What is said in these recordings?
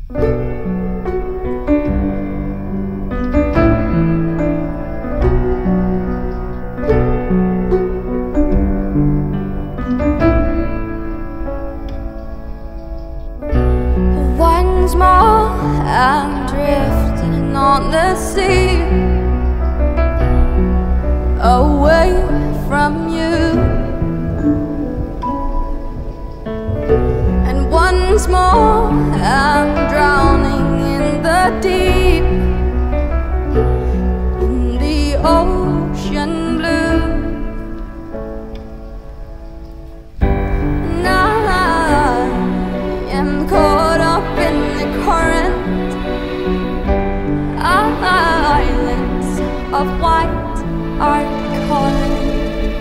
Once more I'm drifting on the sea, away from you. And once more I'm drowning in the deep, in the ocean blue. And I am caught up in the current, islands of white are calling.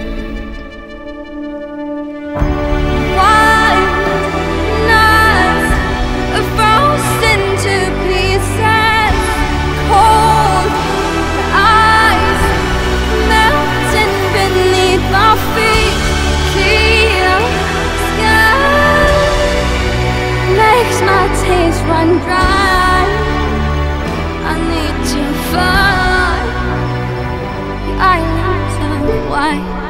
Makes my taste run dry. I need to find the islands of white.